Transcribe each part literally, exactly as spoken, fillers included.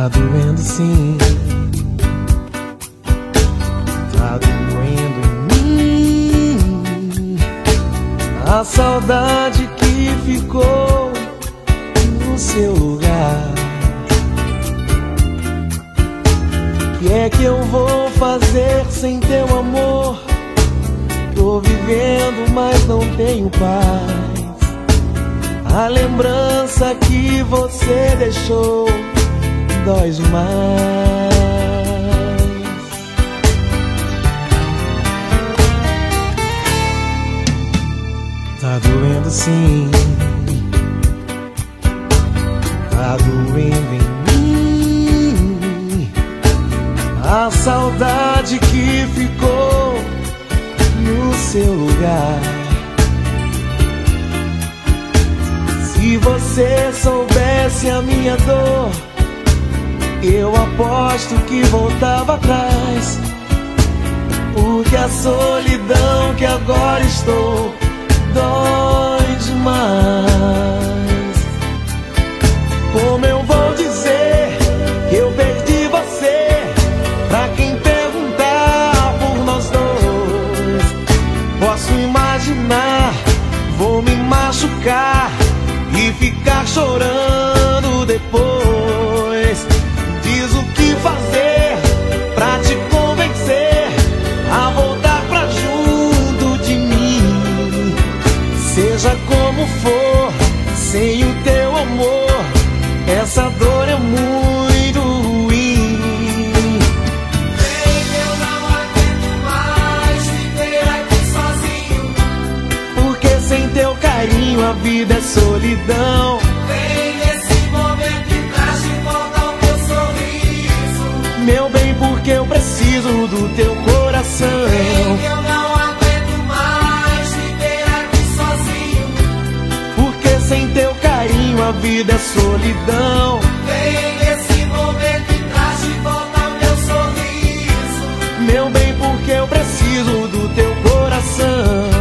Tá doendo sim, tá doendo em mim a saudade que ficou no seu lugar. O que é que eu vou fazer sem teu amor? Tô vivendo, mas não tenho paz. A lembrança que você deixou dói demais. Tá doendo sim, tá doendo em mim a saudade que ficou no seu lugar. Se você soubesse a minha dor, eu aposto que voltava atrás. Porque a solidão que agora estou dói demais. Como eu vou dizer que eu perdi você pra quem perguntar por nós dois? Posso imaginar, vou me machucar e ficar chorando depois. Diz o que fazer pra te convencer a voltar pra junto de mim. Seja como for, sem o teu amor, essa dor é muito ruim. Vem, eu não aguento mais viver aqui sozinho. Porque sem teu carinho a vida é solidão. Vem nesse momento e traz de volta o meu sorriso. Meu bem, porque eu preciso do teu coração. Vem, eu não aguento mais viver aqui sozinho. Porque sem teu carinho a vida é solidão. Vem nesse momento e traz de volta o meu sorriso. Meu bem, porque eu preciso do teu coração.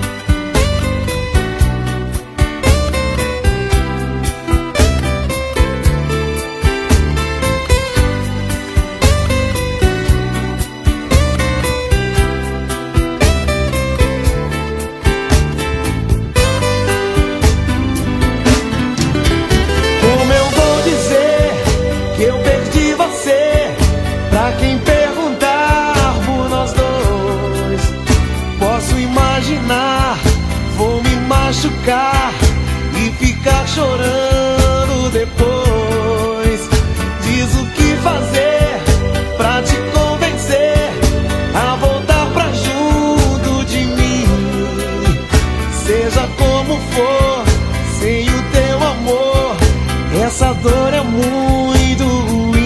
Pra quem perguntar por nós dois, posso imaginar, vou me machucar e ficar chorando depois. Diz o que fazer pra te convencer a voltar pra junto de mim. Seja como for, sem o teu amor, essa dor é muito ruim.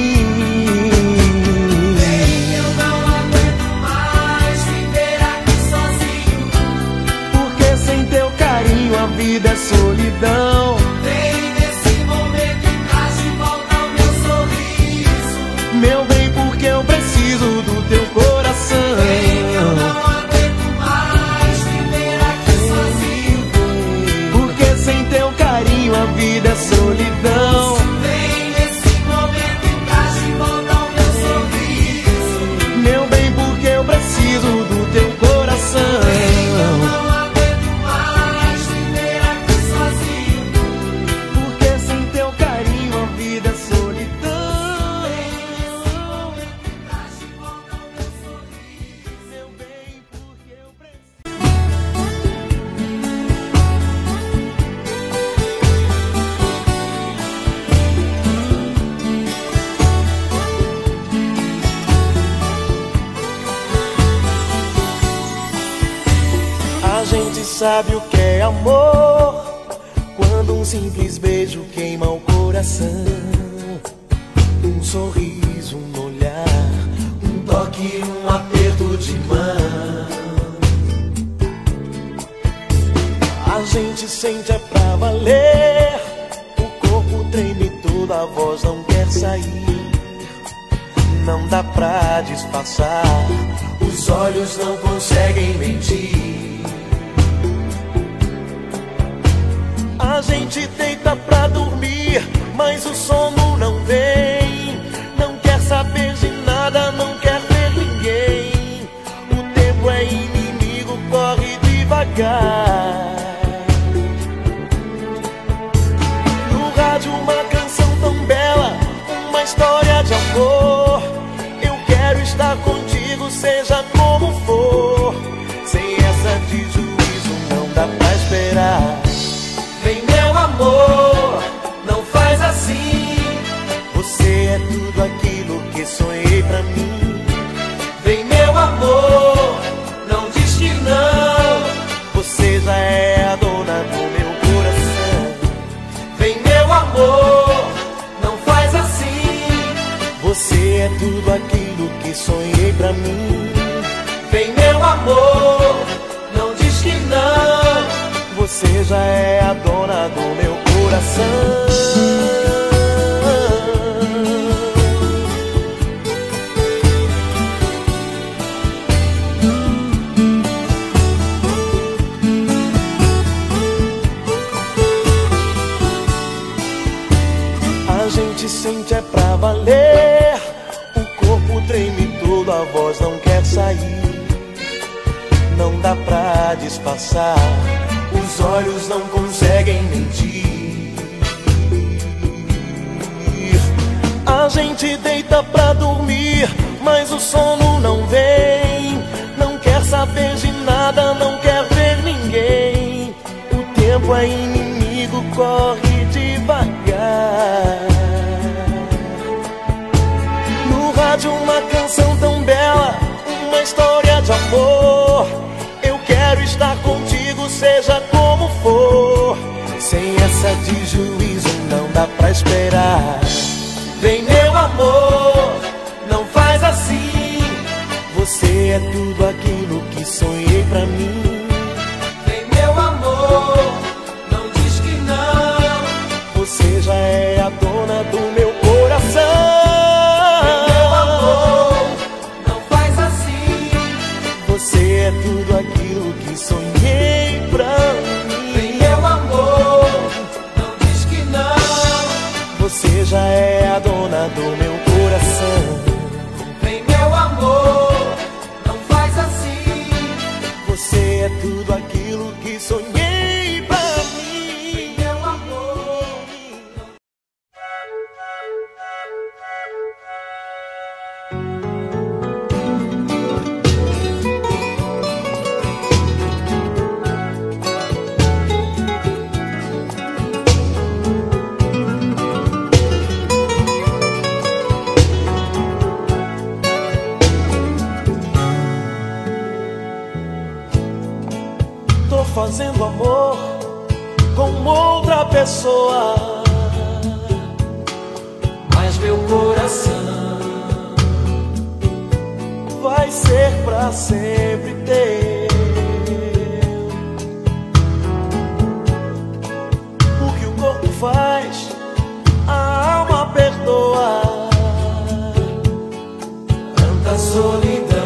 A vida é solidão. Vem nesse momento e traz de volta o meu sorriso. Meu bem, porque eu preciso do teu coração. Vem, eu não aguento mais viver aqui sozinho. Porque sem teu carinho a vida é solidão. Vem nesse momento e traz de volta o meu sorriso. Meu bem, porque eu preciso do teu coração. Vem, eu não sabe o que é amor quando um simples beijo queima o coração. Um sorriso, um olhar, um toque, um aperto de mão. A gente sente é pra valer. O corpo treme todo, a voz não quer sair. Não dá pra disfarçar, os olhos não conseguem mentir. A gente deita pra dormir, mas o sono não vem. devagar. No rádio uma canção tão bela, uma história de amor. Eu quero estar contigo, seja como for. Sem essa de juízo não dá pra esperar. Vem meu amor, não faz assim. Você é tudo aquilo que sonhei pra mim. Vem meu amor, não diz que não. Você já é a dona do meu coração. Vem meu amor, não faz assim. Você é tudo aquilo que sonhei pra mim. Vem meu amor, não diz que não. Você já é a dona do meu coração. A gente sente é pra valer. O corpo treme todo, a voz não quer sair. Não dá pra disfarçar, os olhos não conseguem mentir. A gente deita pra dormir, mas o sono não vem. Não quer saber de nada, não quer ver ninguém. O tempo é inimigo, corre devagar. No rádio uma canção tão bela, uma história de amor. Eu quero estar contigo, seja como for. Sem essa de juízo não dá pra esperar. Vem meu amor, não faz assim. Você é tudo aquilo que sonhei pra mim. Vem meu amor, não diz que não. Você já é a dona do meu coração. Você é tudo aquilo que sonhei pra mim. Vem meu amor, não diz que não. Você já é a dona do meu coração. Vem meu amor, não faz assim. Você é tudo aquilo que sonhei pra mim. Vem meu amor. Fazendo amor com outra pessoa, Mas meu coração vai ser pra sempre teu. O que o corpo faz, a alma perdoa. tanta solidão.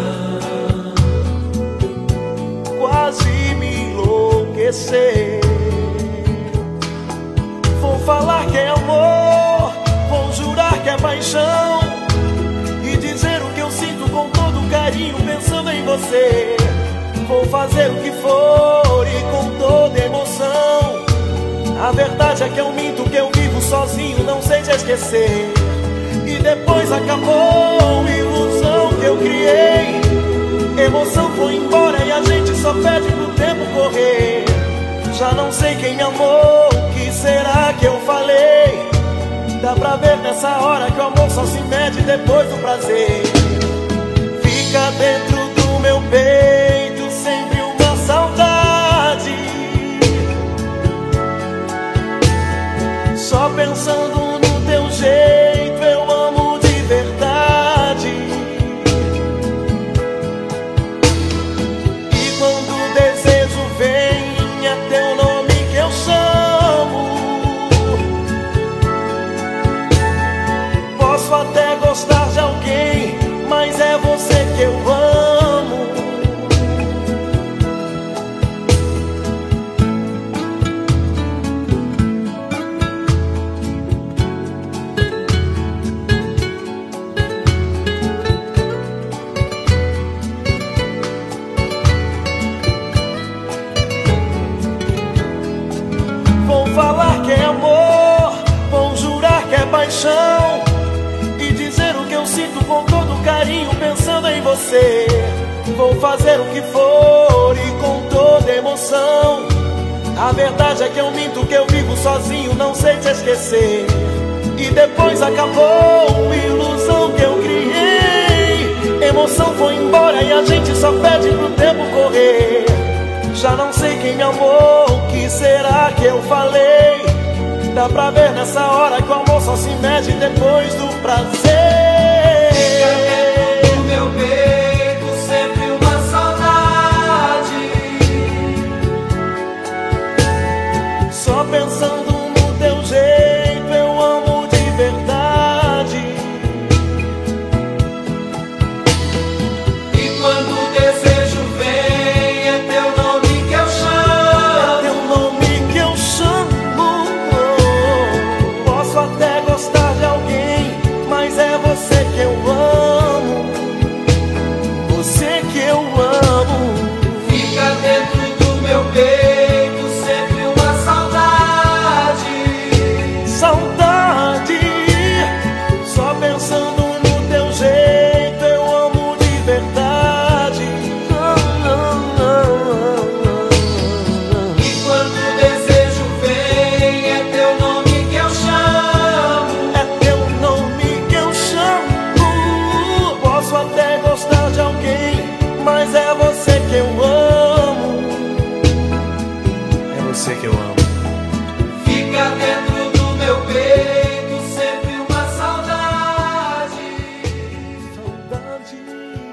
Quase me enlouquecer. Vou falar que é amor, vou jurar que é paixão, e dizer o que eu sinto com todo carinho pensando em você. Vou fazer o que for e com toda emoção. A verdade é que eu minto, que eu vivo sozinho, não sei te esquecer. E depois acabou a ilusão que eu criei. Emoção foi embora e a gente só pede pro tempo correr. Já não sei quem me amou, o que será que eu falei? Dá pra ver nessa hora que o amor só se mede depois do prazer. Fica dentro do meu peito sempre uma saudade, só pensando no teu jeito eu amo de verdade. E quando o desejo vem é teu nome que eu chamo. Posso até gostar de alguém, mas é você que eu amo. paixão e dizer o que eu sinto com todo carinho, pensando em você. Vou fazer o que for e com toda emoção. A verdade é que eu minto, que eu vivo sozinho, não sei te esquecer. E depois acabou a ilusão que eu criei. Emoção foi embora e a gente só pede pro tempo correr. Já não sei quem me amou, o que será que eu falei? Dá pra ver nessa hora que o amor só se mede depois do prazer. Fica dentro do meu peito sempre uma saudade, só pensando no teu jeito eu amo de verdade. e quando o desejo vem é teu nome que eu chamo. É teu nome que eu chamo. Posso até gostar de alguém, mas é você que eu amo. Você que eu amo. Fica dentro do meu peito sempre uma saudade, Saudade, só pensando no teu jeito eu amo de verdade. e quando o desejo vem é teu nome que eu chamo. É teu nome que eu chamo. Posso até gostar de alguém, mas é você que eu amo. É você que eu amo. Fica dentro do meu peito sempre uma saudade. Saudade.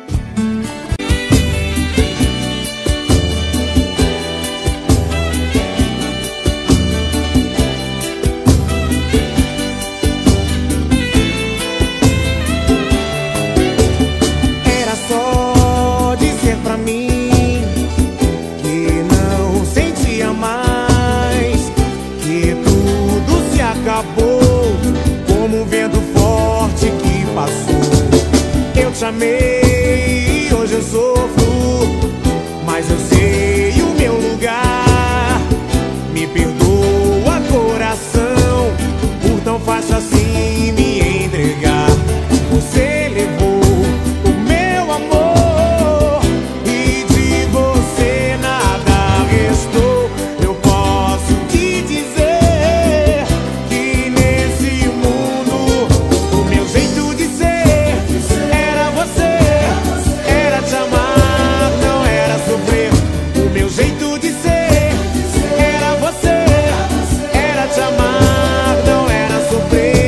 Era só dizer pra mim que não sentia mais, que tudo se acabou, como um vento forte que passou. Eu te amei e hoje eu sofro, mas eu sei o meu lugar. Me perdoa, coração, por tão fácil assim me entregar. Você levou o meu amor e de você nada restou. Eu posso te dizer que nesse mundo o meu jeito de ser era você. Era te amar, não era sofrer. O meu jeito de ser era você. Era te amar, não era sofrer.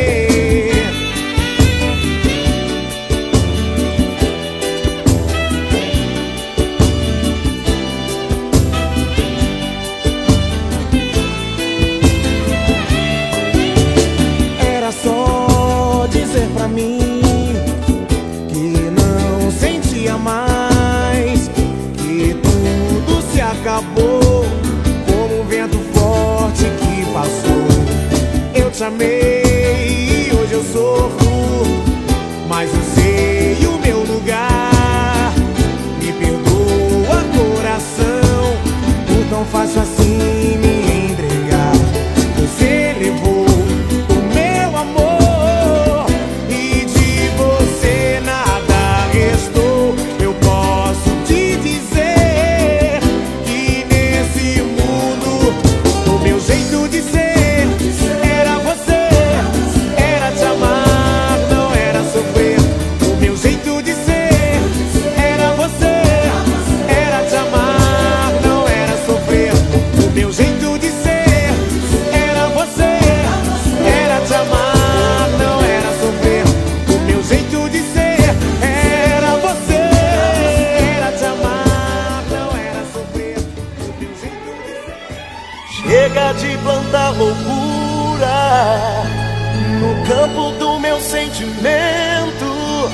Era só dizer pra mim que não sentia mais, que tudo se acabou, como um vento forte que passou. Eu te amei e hoje eu sofro, mas eu sei o meu lugar. Me perdoa, coração, por tão fácil assim me entregar. Você levou o meu amor e de você nada restou. Eu posso te dizer que nesse mundo o meu jeito de ser era você. Era te amar, não era sofrer. O meu jeito de ser era você. Era te amar, não era sofrer. O meu jeito de ser era você. Era te amar, não era sofrer. O meu jeito de ser era você. Era te amar, não era sofrer. O meu jeito de ser. Chega de plantar loucura no campo do meu sentimento.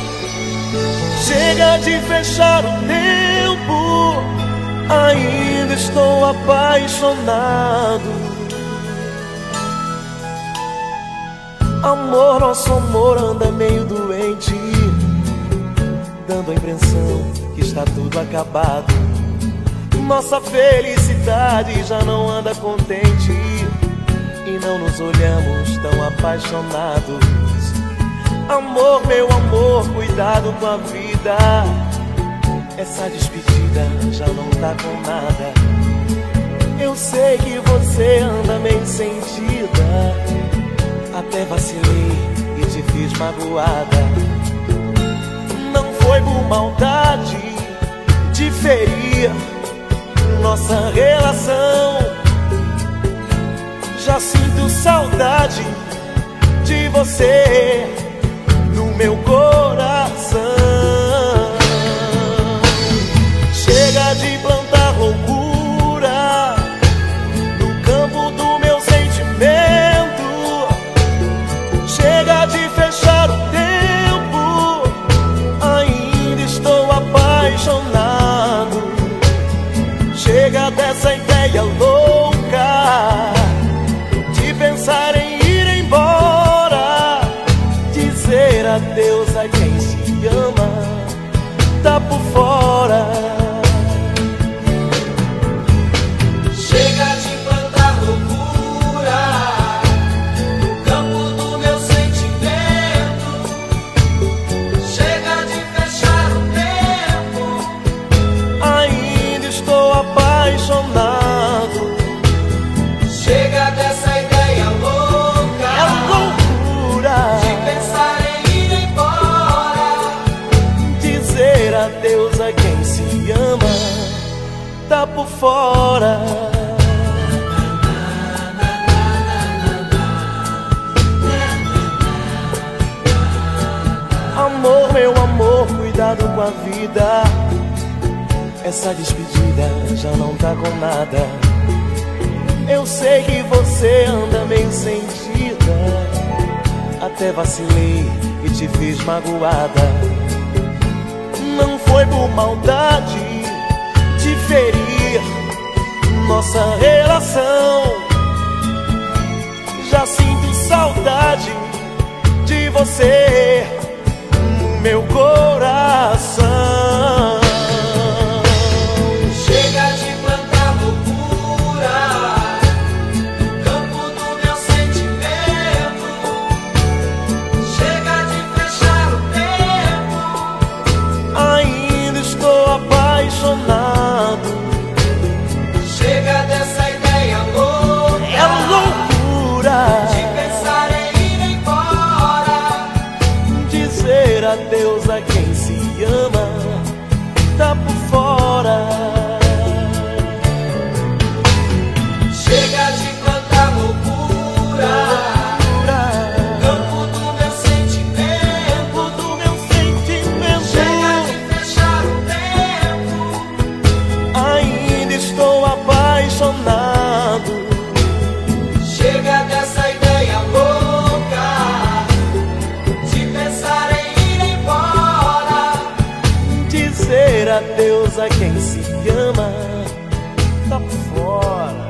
Chega de fechar o tempo, ainda estou apaixonado. Amor, nosso amor anda meio doente, dando a impressão que está tudo acabado. Nossa felicidade já não anda contente. e não nos olhamos tão apaixonados. Amor, meu amor, cuidado com a vida. Essa despedida já não tá com nada. Eu sei que você anda meio sentida. Até vacilei e te fiz magoada. Não foi por maldade de ferir nossa relação. Já sinto saudade de você no meu coração. Chega de plantar loucura no campo do meu sentimento. Chega de fechar o tempo, ainda estou apaixonado. Chega dessa ideia louca de pensar em ir embora. Dizer adeus a quem se ama tá por fora. Chega de plantar loucura no campo do meu sentimento. Chega de fechar o tempo, ainda estou apaixonado. chega dessa ideia louca É loucura de pensar em ir embora. dizer adeus a quem se ama tá por fora. Amor, meu amor, cuidado com a vida. Essa despedida já não tá com nada. Eu sei que você anda meio sentida. Até vacilei e te fiz magoada. Não foi por maldade de ferir nossa relação. Já sinto saudade de você no meu coração. Chega de plantar loucura no campo do meu sentimento. Chega de fechar o tempo, Ainda estou apaixonado. chega dessa ideia louca É loucura de pensar em ir embora. dizer adeus a quem se ama tá por fora. Chega de plantar loucura no campo do meu sentimento. Do meu sentimento, Chega de fechar o tempo, ainda estou apaixonado. chega dessa ideia louca de pensar em ir embora. Dizer adeus a quem se ama tá por fora.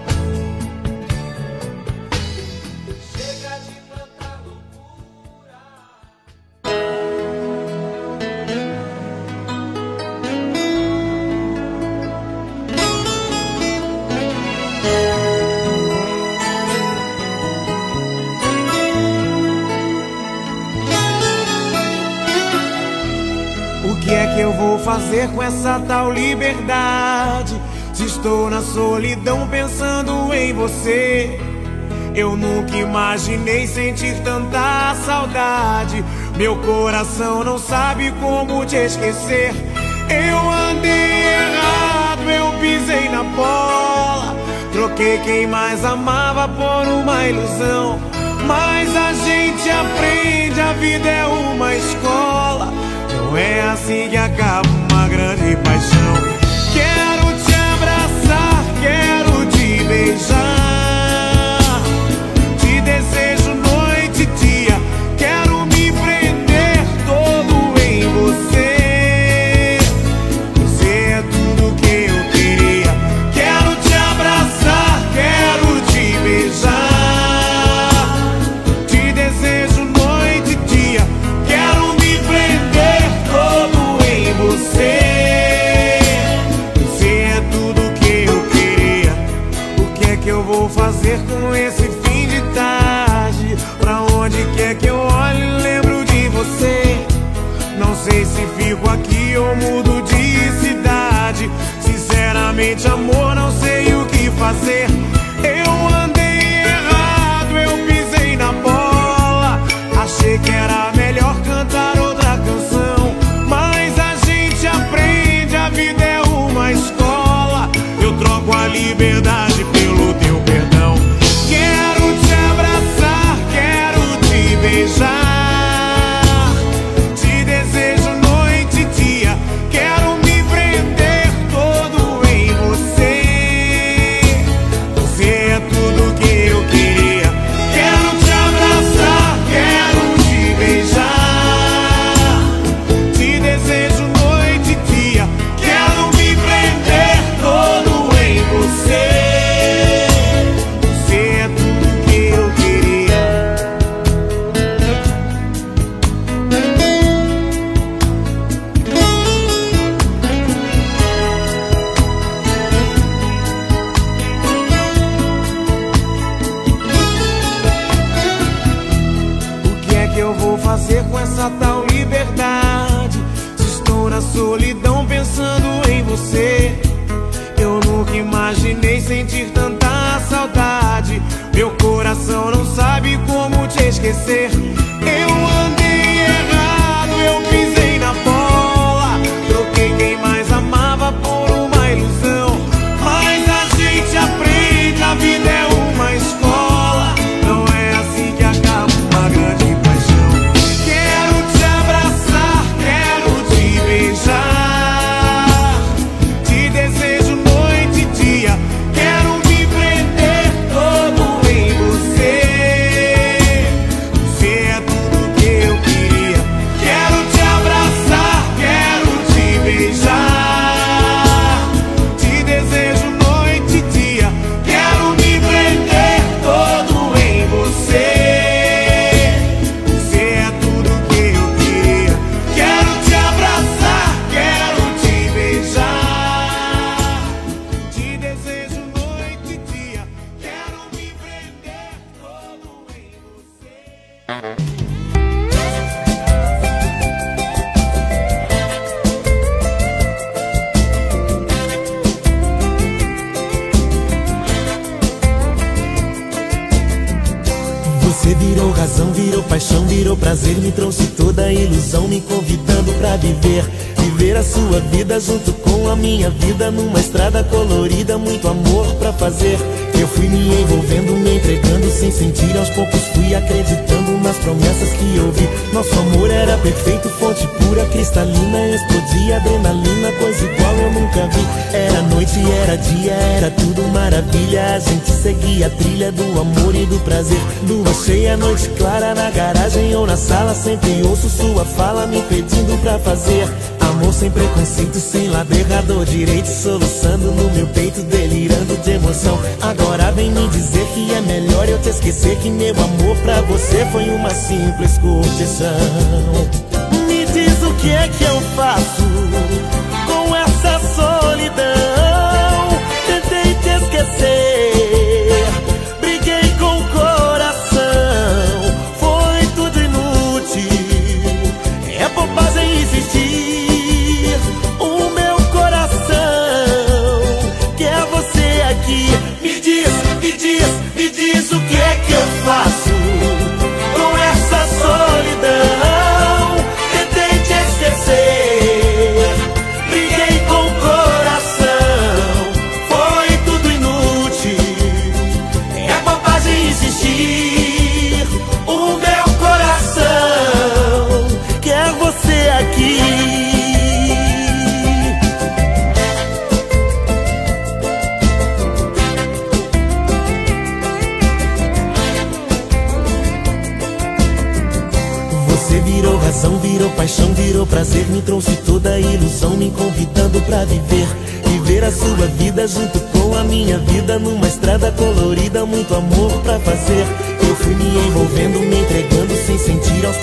Chega de plantar loucura. O que é que eu vou fazer com essa tal liberdade? Se estou na solidão pensando em você. Eu nunca imaginei sentir tanta saudade. Meu coração não sabe como te esquecer. Eu andei errado, eu pisei na bola. Troquei quem mais amava por uma ilusão. Mas a gente aprende, a vida é uma escola. Não é assim que acaba uma grande paixão. Quero te abraçar, quero te beijar. Te desejo noite e dia. Quero me prender todo em você. Você é tudo que eu queria. Quero te abraçar, quero te beijar. Te desejo noite e dia. Quero me prender todo em você. fazer com esse fim de tarde? Pra onde quer que eu olhe, lembro de você. Não sei se fico aqui ou mudo de cidade. Sinceramente, amor, não sei o que fazer. Eu andei errado, eu pisei na bola. Achei que era melhor cantar outra canção, mas a gente aprende, a vida é uma escola. Eu troco a liberdade pelo teu perdão. Quero te abraçar, quero te beijar, te desejo noite e dia. Quero me prender todo em você. Você é tudo que eu queria. Quero te abraçar, quero te beijar, te desejo noite e dia. Quero me prender todo em você. Você é tudo que eu queria. O que é que eu vou fazer com essa tal liberdade? Se estou na solidão pensando em você. Eu nunca imaginei sentir tanta saudade. Meu coração não sabe como te esquecer. Eu andei errado, eu pisei na bola. Troquei quem mais amava por uma ilusão, mas a gente aprende, a vida é uma escola. Não é assim que acaba uma grande paixão. Quero te abraçar, quero te beijar, te desejo noite e dia. Quero me prender todo em você. Você é tudo que eu queria. Quero te abraçar, quero te beijar, te desejo noite e dia. Quero me prender todo em você. Você é tudo que eu queria. Quero te abraçar, quero te beijar, te desejo noite e dia. Quero me prender todo em você. Você virou razão, virou paixão, virou prazer. Me trouxe toda a ilusão, me convidando pra viver. Viver a sua vida junto com a minha vida, numa estrada colorida, muito amor pra fazer. Eu fui me envolvendo, me entregando sem sentir. Aos poucos fui acreditando nas promessas que ouvi. Nosso amor era perfeito, fonte pura, cristalina. Explodia adrenalina, coisa igual eu nunca vi. Era noite, era dia, era tudo maravilha. A gente seguia a trilha do amor e do prazer. Lua cheia, noite clara, na garagem ou na sala. Sempre ouço sua fala me pedindo pra fazer amor sem preconceito, sem lado errado ou direito. Soluçando no meu peito, delirando de emoção. Agora vem me dizer que é melhor eu te esquecer, que meu amor pra você foi uma simples curtição. Me diz o que é que eu faço com essa solidão. Tentei te esquecer, briguei com o coração. Foi tudo inútil, é bobagem existir. O meu coração quer você aqui. Me diz, me diz, me diz o que é que eu faço com essa solidão. Tentei te esquecer, briguei com o coração. Foi tudo inútil, é bobagem existir. O meu coração quer você aqui. Você virou razão, virou paixão, virou prazer. Me trouxe toda a ilusão, me convidando pra viver. Viver a sua vida junto com a minha vida, numa estrada colorida, muito amor pra fazer. Eu fui me envolvendo, me entregando sem sentir. Aos poucos fui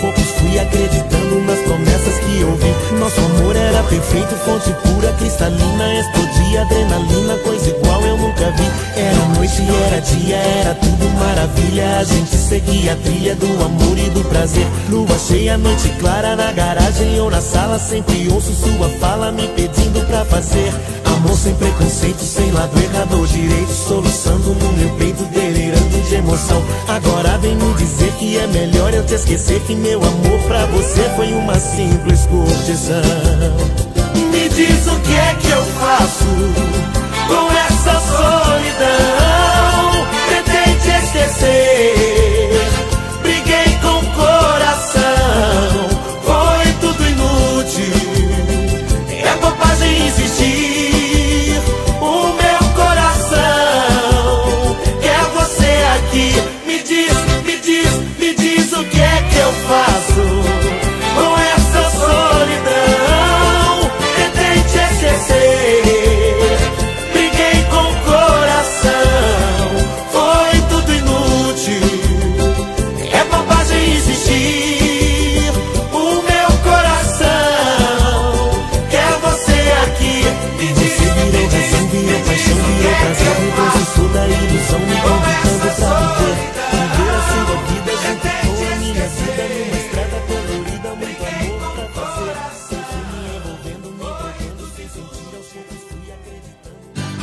fui acreditando nas promessas que eu vi. Nosso amor era perfeito, fonte pura, cristalina, explodia adrenalina, coisa igual eu nunca vi. Era noite e era dia, era tudo maravilha. A gente seguia a trilha do amor e do prazer. Lua cheia, noite clara, na garagem ou na sala, sempre ouço sua fala me pedindo pra fazer amor sem preconceito, sem lado errado ou direito, soluçando no meu peito, delirando de emoção. Agora vem me dizer que é melhor eu te esquecer, que meu amor pra você foi uma simples curtição. Me diz o que é que eu faço com essa solidão. Tentei te esquecer, briguei com o coração, foi tudo inútil, é bobagem insistir. O meu coração quer você aqui. Me diz, me diz, me diz o que é que eu faço com essa solidão. Tentei te esquecer, briguei com o coração, foi tudo inútil, é bobagem insistir. O meu coração quer você aqui. Me diz, você virou razão, virou paixão, virou prazer, me trouxe toda a ilusão, me convidando pra viver. Viver a sua vida junto com a minha vida, numa estrada colorida, muito amor pra fazer. Eu fui me envolvendo, me entregando, sem sentir, aos poucos fui acreditando.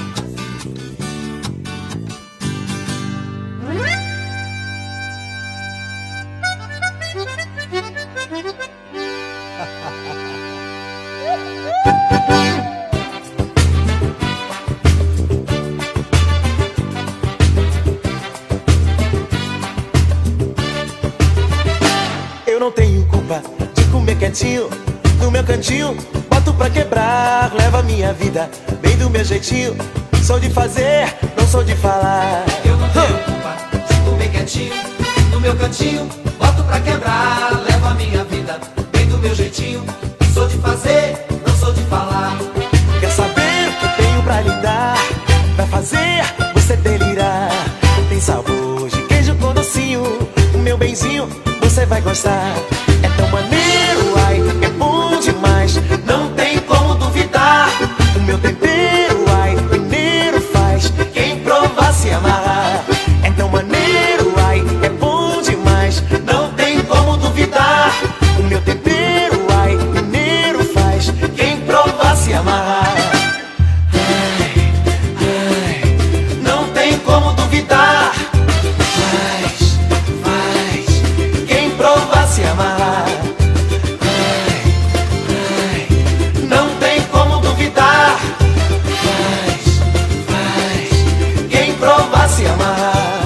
Eu não tenho culpa de comer quietinho no meu cantinho, boto pra quebrar, leva minha vida bem do meu jeitinho. Sou de fazer, não sou de falar. Eu não tenho culpa de comer quietinho no meu cantinho, boto pra quebrar, levo a minha vida bem do meu jeitinho. Sou de fazer, não sou de falar. Quer saber o que tenho pra lhe dar? Vai fazer você delirar. Tem sabor de queijo com docinho, o meu benzinho você vai gostar. É tão maneiro, ai, é bom demais, não tem como duvidar. O meu tempero, ai, mineiro faz quem provar se amarrar. É tão maneiro, ai, é bom demais, não tem como duvidar. O meu tempero, ai, mineiro faz quem provar se amarrar. Ai, ai, não tem como duvidar. Faz, faz, quem provar se amarrar. Ai, ai, não tem como duvidar. Faz, faz, quem provar se amarrar.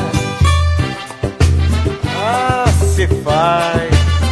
Ah, se faz.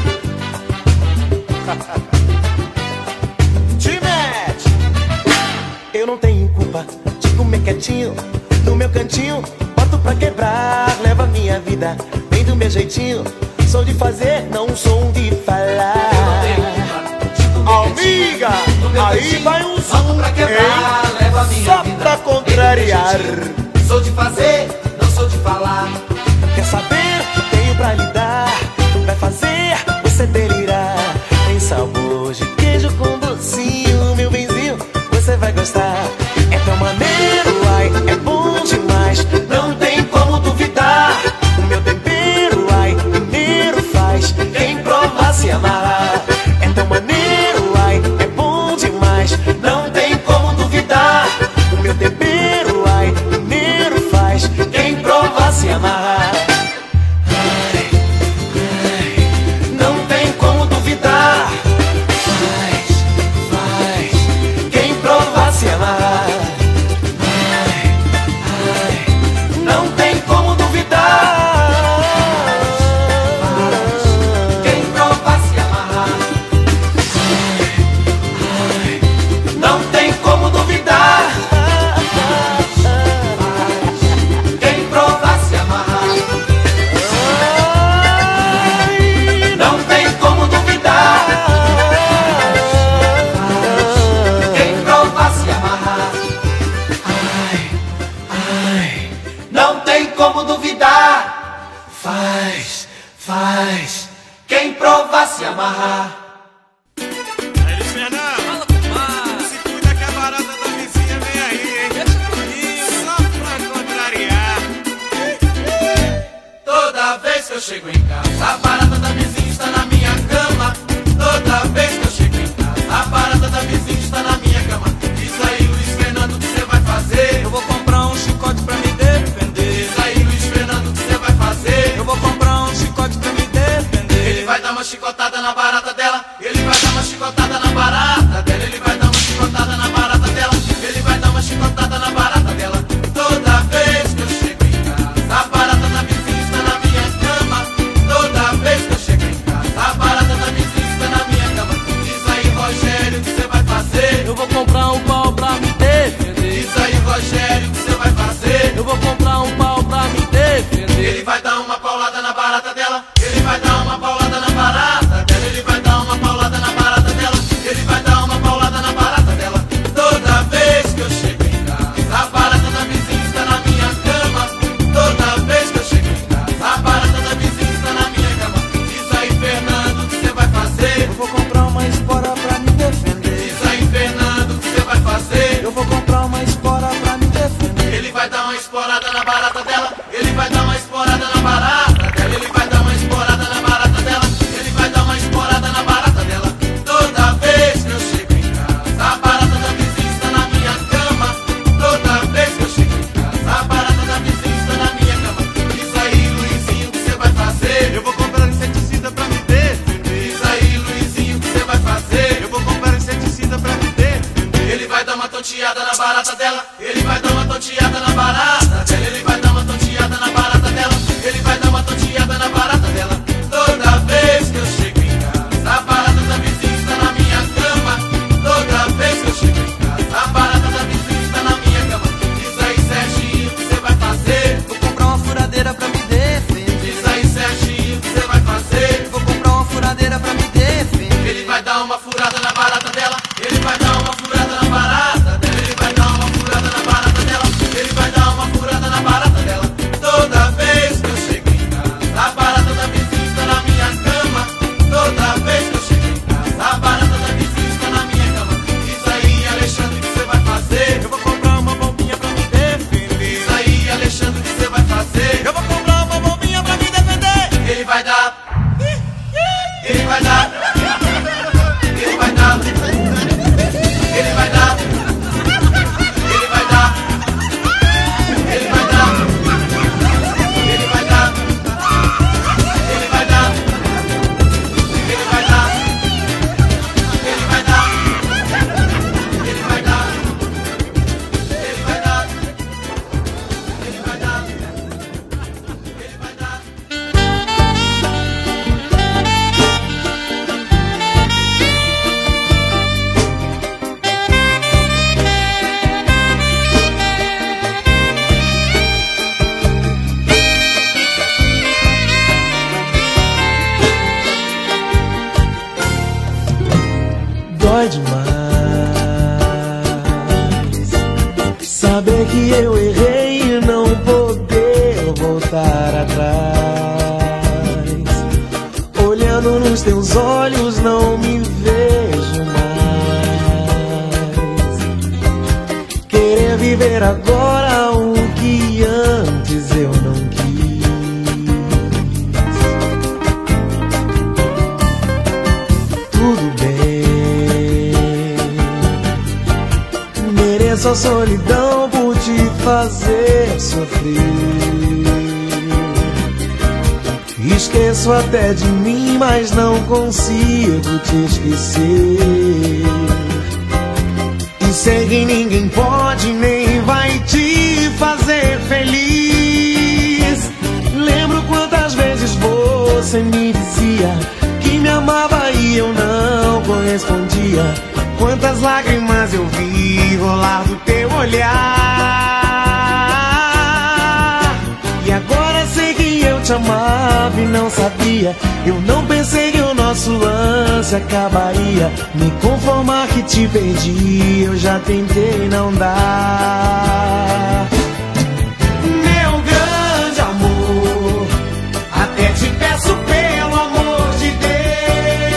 Te mete. Eu não tenho culpa de comer quietinho no meu cantinho, boto pra quebrar, leva minha vida bem do meu jeitinho. Sou de fazer, não sou de falar. Eu não tenho culpa de comer Amiga, quietinho no meu aí cantinho, vai um boto zoom, pra quebrar, hein? levo a minha Só vida pra bem do meu contrariar. jeitinho. Sou de fazer, não sou de falar. Quer saber o que tenho pra lhe dar? Vai fazer você delirar. Tem sabor de queijo com docinho, meu benzinho, você vai gostar. É tão maneiro, ai, é bom demais, não tem como duvidar. O meu tempero, ai, mineiro faz quem provar se amarrar. É tão maneiro, ai, é bom demais, não tem como duvidar. O meu tempero, ai, mineiro faz quem provar se amarrar. Ai, ai, não tem como duvidar. Faz, faz, quem provar se amarrar. Ai, ai, não tem como duvidar. Quem provar se amarrar. Ai, Não tem como duvidar. Quem provar se amarrar. se amarrar. Aí, Luiz Fernando, se cuida que a barata da vizinha vem aí, hein? Deixa comigo, só pra contrariar. Toda vez que eu chego em casa, a barata da vizinha está na minha cama. Toda vez que eu chego em casa, a barata da vizinha está na minha cama. Diz aí, Luiz Fernando, o que você vai fazer? Eu vou comprar um chicote pra me defender. Diz aí, Luiz Fernando, o que você vai fazer? Eu vou comprar um chicote pra me defender. Ele vai dar uma chicotada na barata dela. Ele vai dar uma chicotada na barata dela. Ele vai dar uma chicotada na barata dela. Ele vai dar uma chicotada na barata dela. Toda vez que eu chego em casa, a barata da vizinha está na minha cama. Toda vez que eu chego em casa, a barata da vizinha está na minha cama. Diz aí, Rogério, o que você vai fazer? Eu vou comprar um pau pra me defender. Diz aí, Rogério, o que você vai fazer? Eu vou comprar um pau pra me defender. Ele vai dar uma paulada na barata dela. Ele vai dar uma paulada na barata dela. Ele vai dar uma paulada na barata dela. Ele vai dar uma paulada na barata dela. Toda vez que eu chego em casa, a barata da vizinha está na minha cama. Toda vez que eu chego em casa, a barata da vizinha está na minha cama. Diz aí, Fernando, o que você vai fazer? Eu vou comprar uma espora pra me defender. Diz aí, Fernando, o que você vai fazer? Eu vou comprar uma espora pra me defender. Ele vai dar uma esporada na barata dela. Ele vai dar uma esporada na barata dela. Ele vai dar uma esporada na barata dela. Ele vai dar uma esporada na barata dela. Toda vez que eu chego em casa, a barata da vizinha está na minha cama. Toda vez que eu chego em casa, a barata da vizinha está na minha cama. Diz aí, Luizinho, o que você vai fazer? Eu vou comprar inseticida pra me defender. Diz aí, Luizinho, o que você vai fazer? Eu vou comprar inseticida pra me defender. Ele vai dar uma tonteada na barata dela. Ele vai dar uma tonteada na barata dela. Ele vai dar uma tonteada na barata dela. Ele vai dar uma tonteada na barata dela. Toda vez que eu chego em casa, a barata da vizinha está na minha cama. Toda vez que eu chego em casa, a barata da vizinha está na minha cama. Diz aí, Serginho, o que você vai fazer? Vou comprar uma furadeira pra me defender. Diz aí, Serginho, o que você vai fazer? Vou comprar uma furadeira pra me defender. Ele vai dar uma furada na barata dela. Ele vai dar uma furada na barata dela. Ele vai dar uma furada na barata dela. Ele vai dar uma furada na barata dela. Toda vez que eu chego em casa, a barata da vizinha está na minha cama. Toda vez que eu chego em casa, a barata da vizinha está na minha cama. Diz aí, Alexandre, o que você vai fazer? Eu vou comprar uma bombinha pra me defender. Diz aí, Alexandre, o que você vai fazer? Eu vou comprar uma bombinha pra me defender. Ele vai dar. Ele vai dar. Ele vai dar. Ele vai dar. Ele vai dar. Ele vai dar. Ele vai dar. Ele vai dar. Ele vai dar. Ele vai dar. Ele vai dar. Ele vai dar. Ele vai dar. Ele vai dar. Dói demais saber que eu errei e não poder voltar atrás. Olhando nos teus olhos não me vejo mais. Querer viver agora o que antes eu não quis. Tudo bem, mereço a solidão por te fazer sofrer. Esqueço até de mim, mas não consigo te esquecer. E sei que ninguém pode nem vai te fazer feliz. Lembro quantas vezes você me dizia que me amava e eu não correspondia. Quantas lágrimas eu vi rolar do teu olhar. E agora sei que eu te amava e não sabia. Eu não pensei que o nosso lance acabaria. Me conformar que te perdi, eu já tentei não dar. Meu grande amor, até te peço pelo amor de Deus,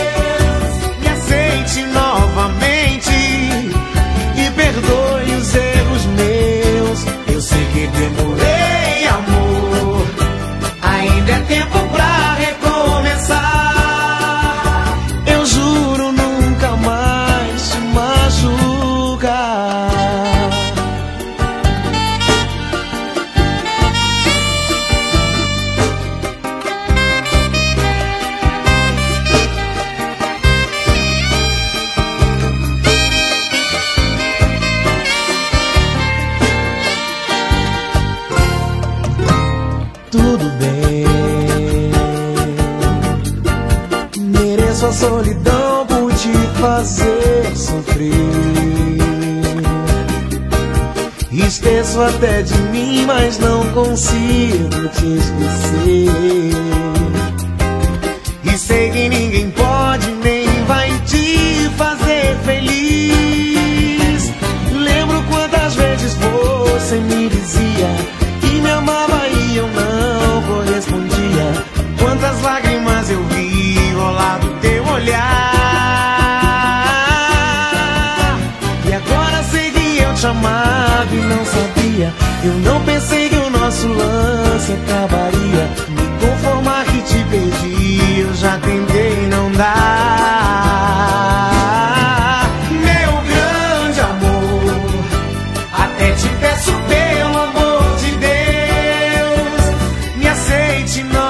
Mereço a solidão por te fazer sofrer. Esqueço até de mim, mas não consigo te esquecer. E sei que ninguém pode nem vai te fazer feliz. Lembro quantas vezes você me dizia que me amava e eu não correspondia. Quantas lágrimas eu vi rolar do teu olhar. E agora sei que eu te amava e não sabia. Eu não pensei que o nosso lance acabaria. Me conformar que te perdi, eu já tentei e não dá. Meu grande amor, até te peço pelo amor de Deus, me aceite, não